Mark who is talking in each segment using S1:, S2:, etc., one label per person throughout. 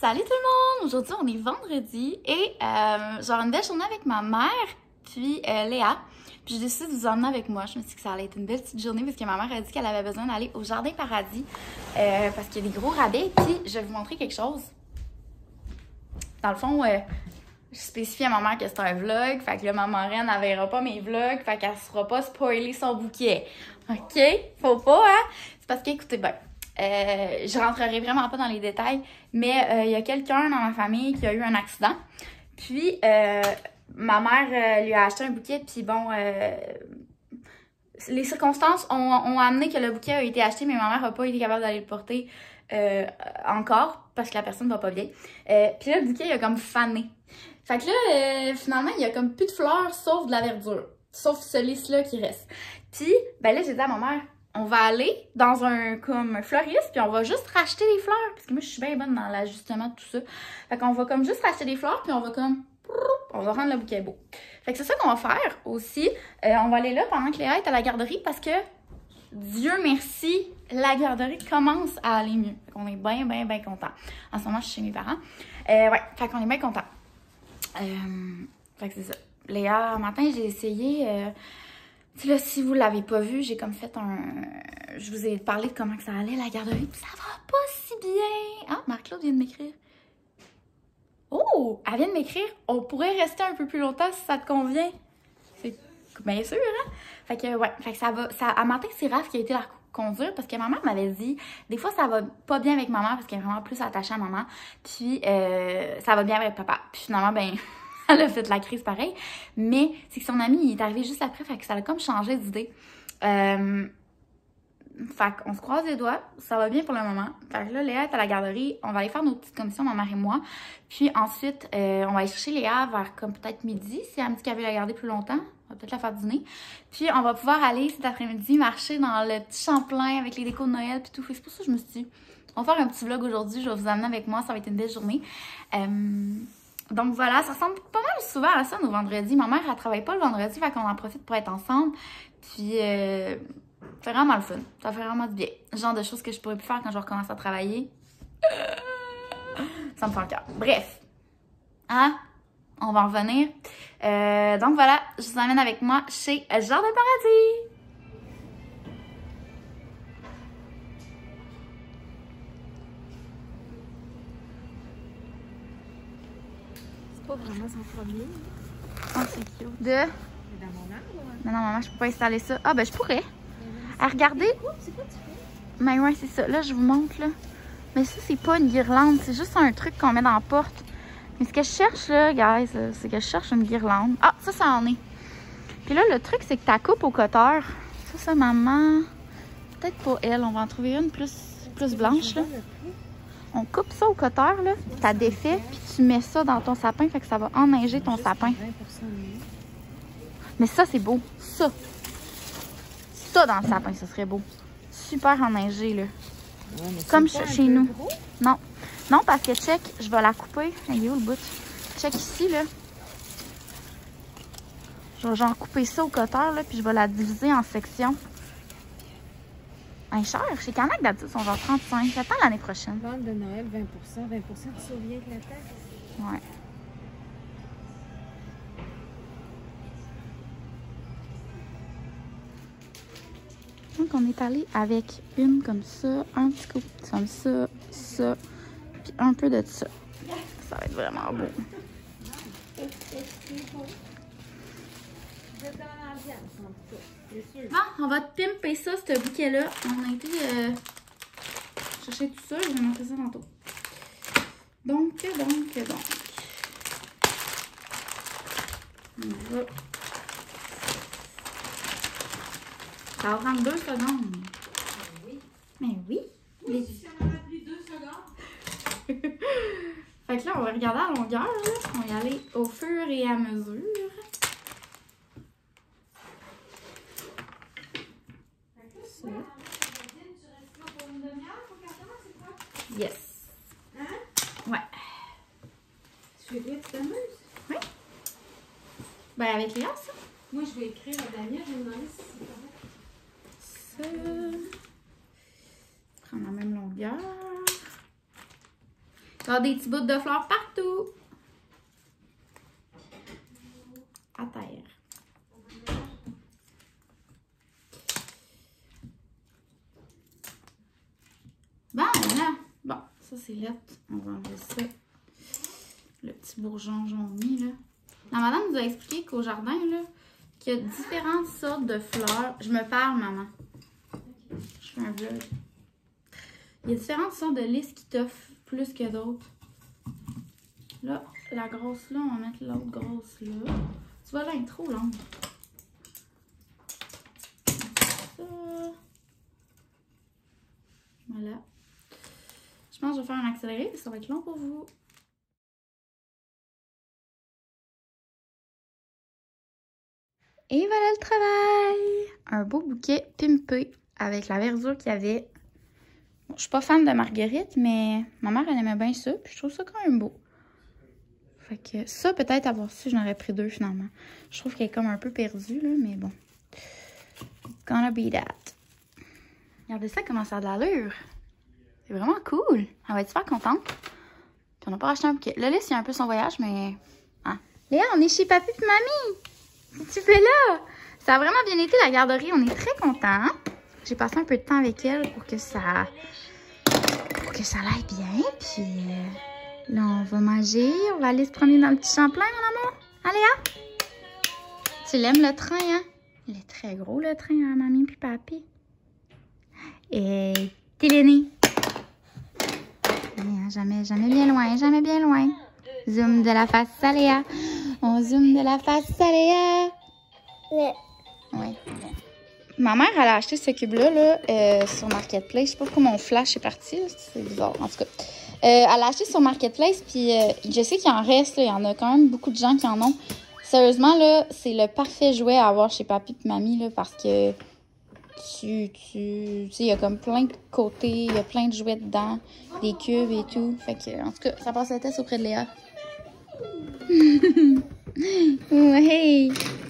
S1: Salut tout le monde! Aujourd'hui, on est vendredi et j'aurai une belle journée avec ma mère, puis Léa. Puis j'ai décidé de vous emmener avec moi. Je me suis dit que ça allait être une belle petite journée parce que ma mère a dit qu'elle avait besoin d'aller au Jardin Paradis parce qu'il y a des gros rabais. Puis je vais vous montrer quelque chose. Dans le fond, je spécifie à ma mère que c'est un vlog. Fait que là, ma marraine, elle verra pas mes vlogs. Fait qu'elle ne se fera pas spoiler son bouquet. OK? Faut pas, hein? C'est parce que, écoutez, ben, je rentrerai vraiment pas dans les détails, mais il y a quelqu'un dans ma famille qui a eu un accident. Puis, ma mère lui a acheté un bouquet. Puis bon, les circonstances ont amené que le bouquet a été acheté, mais ma mère n'a pas été capable d'aller le porter encore parce que la personne va pas bien. Puis là, le bouquet, il a comme fané. Fait que là, finalement, il y a comme plus de fleurs sauf de la verdure. Sauf ce lys-là qui reste. Puis, ben là, j'ai dit à ma mère, on va aller dans un comme fleuriste, puis on va juste racheter des fleurs. Parce que moi, je suis bien bonne dans l'ajustement de tout ça. Fait qu'on va comme juste racheter des fleurs, puis on va comme... On va rendre le bouquet beau. Fait que c'est ça qu'on va faire aussi. On va aller là pendant que Léa est à la garderie parce que, Dieu merci, la garderie commence à aller mieux. Fait qu'on est bien, bien, bien contents. En ce moment, je suis chez mes parents. Ouais, fait qu'on est bien contents. Fait que c'est ça. Léa, matin, j'ai essayé... là, si vous l'avez pas vu, j'ai comme fait un... Je vous ai parlé de comment que ça allait, la garderie, puis ça va pas si bien. Ah, Marc-Claude vient de m'écrire. Oh, elle vient de m'écrire. On pourrait rester un peu plus longtemps si ça te convient. C'est bien sûr, hein? Fait que, ouais, fait que ça va... À matin, c'est Raph qui a été la conduire parce que ma mère m'avait dit, des fois, ça va pas bien avec maman parce qu'elle est vraiment plus attachée à maman. Puis, ça va bien avec papa. Puis finalement, ben... Elle a fait la crise pareil. Mais c'est que son ami, il est arrivé juste après. Fait que ça a comme changé d'idée. Fait qu'on se croise les doigts. Ça va bien pour le moment. Fait que là, Léa est à la garderie. On va aller faire nos petites commissions, ma mère et moi. Puis ensuite, on va aller chercher Léa vers comme peut-être midi. Si elle me dit qu'elle veut la garder plus longtemps, on va peut-être la faire dîner. Puis on va pouvoir aller cet après-midi marcher dans le petit Champlain avec les décos de Noël puis tout. C'est pour ça que je me suis dit, on va faire un petit vlog aujourd'hui. Je vais vous amener avec moi. Ça va être une belle journée. Donc voilà, ça ressemble pas mal souvent à ça nos vendredis. Ma mère, elle travaille pas le vendredi, fait qu'on en profite pour être ensemble. Puis, c'est vraiment le fun. Ça fait vraiment du bien. Le genre de choses que je pourrais plus faire quand je recommence à travailler. Ça me fait le cœur. Bref. Hein? On va en revenir. Donc voilà, je vous emmène avec moi chez Jardin Paradis.
S2: Pas vraiment son premier.
S1: Oh, c'est cute.
S2: C'est dans mon arbre.
S1: Mais non, maman, je peux pas installer ça. Ah, ben, je pourrais. À regarder.
S2: C'est quoi tu fais?
S1: Mais ouais, c'est ça. Là, je vous montre, là. Mais ça, c'est pas une guirlande. C'est juste un truc qu'on met dans la porte. Mais ce que je cherche, là, guys, c'est que je cherche une guirlande. Ah, ça en est. Puis là, le truc, c'est que ta coupe au cutter. Ça, maman. Peut-être pas elle. On va en trouver une plus blanche, là. On coupe ça au cutter, là, t'as défait, puis tu mets ça dans ton sapin, fait que ça va enneiger ton sapin. Mais ça, c'est beau. Ça dans le sapin, ça serait beau. Super enneigé, là.
S2: Ouais,
S1: comme chez nous. Non. Non, parce que, check, je vais la couper. Il est où le bout? Check ici, là. Je vais genre couper ça au cutter, là, puis je vais la diviser en sections. Cher. Chez Canac, d'habitude, ils sont genre 35. J'attends l'année prochaine.
S2: Vente de Noël, 20 20 tu souviens de la taxe?
S1: Ouais. Donc, on est allé avec une comme ça, un petit coup comme ça, ça, puis un peu de ça. Ça va être vraiment beau. Bon, on va pimper ça, ce bouquet-là. On a été chercher tout ça, je vais montrer ça tantôt. Donc. On va... Ça va prendre 2 secondes.
S2: Oui.
S1: Mais oui.
S2: Oui, si ça m'a pris 2 secondes.
S1: Fait que là, on va regarder à longueur. Là. On va y aller au fur et à mesure. Ça. Yes.
S2: Hein?
S1: Ouais.
S2: Tu fais quoi, tu t'amuses?
S1: Oui. Ben, avec Léa, ça.
S2: Moi, je vais écrire à Daniel, je vais me demander si c'est correct.
S1: Ça. Prendre la même longueur. Il y a des petits bouts de fleurs partout. À terre. Bon, là. Bon, ça c'est lettre. On va enlever ça. Le petit bourgeon jauni, là. La madame nous a expliqué qu'au jardin, là, qu'il y a différentes sortes de fleurs. Je me parle, maman. Je fais un vlog. Il y a différentes sortes de lys qui t'offrent plus que d'autres. Là, la grosse là, on va mettre l'autre grosse là. Tu vois, là, elle est trop longue. Ça. Voilà. Je pense que je vais faire un accéléré, ça va être long pour vous. Et voilà le travail! Un beau bouquet pimpé avec la verdure qu'il y avait. Bon, je suis pas fan de marguerite, mais ma mère, elle aimait bien ça, puis je trouve ça quand même beau. Fait que ça, peut-être avoir su, j'en aurais pris 2 finalement. Je trouve qu'elle est comme un peu perdue, là, mais bon. Gonna be that. Regardez ça, comment ça a de l'allure. C'est vraiment cool. Elle va être super contente. Puis on n'a pas racheté un bouquet. Là, il y a un peu son voyage, mais... Ah. Léa, on est chez papy et mamie. Tu fais là? Ça a vraiment bien été, la garderie. On est très contents. J'ai passé un peu de temps avec elle pour que ça aille bien. Puis là, on va manger. On va aller se promener dans le petit Champlain, mon amour. Allez, hein? Tu l'aimes, le train, hein? Il est très gros, le train, hein, mamie puis papy. Et t'es l'aîné. Jamais bien loin, jamais bien loin. Zoom de la face à Léa. On zoome de la face à Léa. Ouais. Ma mère, elle a acheté ce cube-là là, sur Marketplace. Je sais pas pourquoi mon flash est parti. C'est bizarre, en tout cas. Elle a acheté sur Marketplace, puis je sais qu'il en reste. Il y en a quand même beaucoup de gens qui en ont. Sérieusement, là, c'est le parfait jouet à avoir chez papy et mamie, là, parce que tu sais, il y a comme plein de côtés, il y a plein de jouets dedans, des cubes et tout. Fait que, en tout cas, ça passe la tête auprès de Léa. Ouais.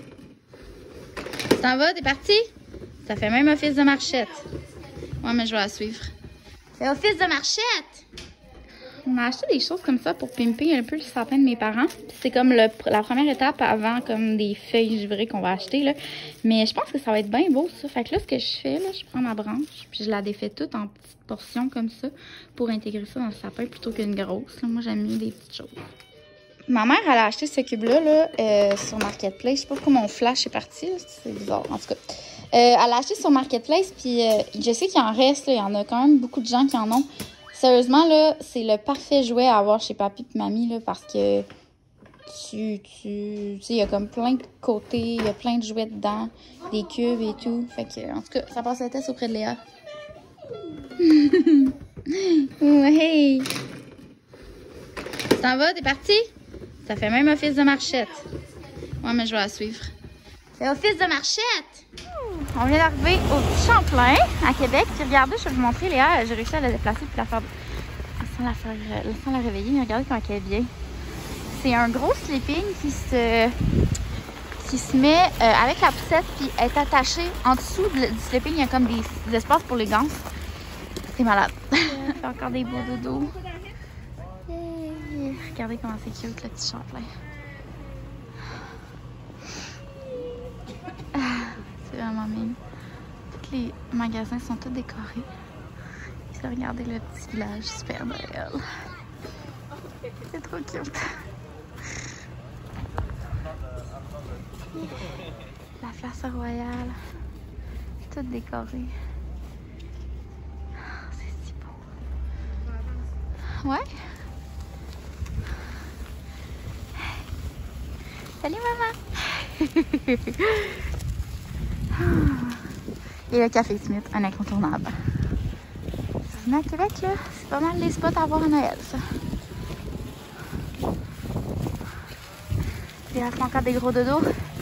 S1: Tu t'en vas? T'es parti? Ça fait même office de marchette. Ouais, mais je vais la suivre. C'est office de marchette! On a acheté des choses comme ça pour pimper un peu le sapin de mes parents. C'est comme la première étape avant comme des feuilles givrées qu'on va acheter, là. Mais je pense que ça va être bien beau, ça. Fait que là, ce que je fais, là, je prends ma branche, puis je la défais toute en petites portions comme ça pour intégrer ça dans le sapin plutôt qu'une grosse. Là. Moi, j'aime mieux des petites choses. Ma mère, elle a acheté ce cube-là là, sur Marketplace. Je sais pas pourquoi mon flash est parti. C'est bizarre, en tout cas. Elle a acheté sur Marketplace, puis je sais qu'il en reste. Il y en a quand même beaucoup de gens qui en ont. Sérieusement, là, c'est le parfait jouet à avoir chez papy et mamie, là, parce que tu sais, il y a comme plein de côtés, il y a plein de jouets dedans, des cubes et tout. Fait que, en tout cas, ça passe la tête auprès de Léa. Ouais. Tu t'en vas? T'es parti? Ça fait même office de marchette. Ouais, mais je vais la suivre. C'est office de marchette! On vient d'arriver au petit Champlain, à Québec. Puis regardez, je vais vous montrer, Léa, j'ai réussi à la déplacer puis la faire... sans la réveiller, mais regardez comment elle est bien. C'est un gros sleeping qui se met avec la poussette puis est attaché. En dessous du sleeping, il y a comme des espaces pour les ganses. C'est malade. Fait encore des beaux dodos. Regardez comment c'est cute, le petit Champlain. C'est vraiment mignon. Tous les magasins sont tous décorés. Puis regardez le petit village super Noël. C'est trop cute. La place royale. Toute décorée. C'est si beau. Ouais. Salut maman! Et le Café Smith, un incontournable. Si vous venez à Québec, là, c'est pas mal les spots à voir à Noël, ça. Il reste encore des gros dodos.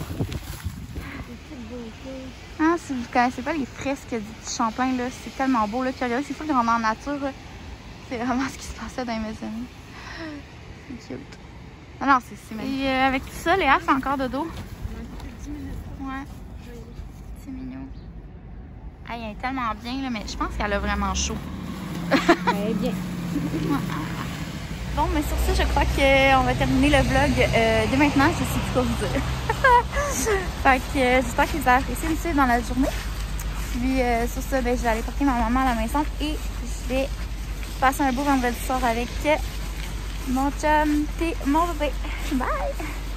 S1: Ah, si vous connaissez pas les fresques du petit Champlain, là, c'est tellement beau, là. Puis regardez, c'est fou de rendre en nature, là. C'est vraiment ce qui se passait dans les maisons. C'est cute. Ah non, c'est magnifique. Et avec tout ça, Léa fait encore dodo. Ouais. C'est mignon. Ah, elle est tellement bien, là, mais je pense qu'elle a vraiment chaud.
S2: Elle est bien.
S1: Ouais. Bon, mais sur ça, je crois qu'on va terminer le vlog dès maintenant. Je sais plus quoi vous dire. Fait que j'espère que vous avez apprécié me suivre dans la journée. Puis sur ça, ben, je vais aller porter ma maman à la maison et je vais passer un beau vendredi soir avec mon chum et mon bébé. Bye!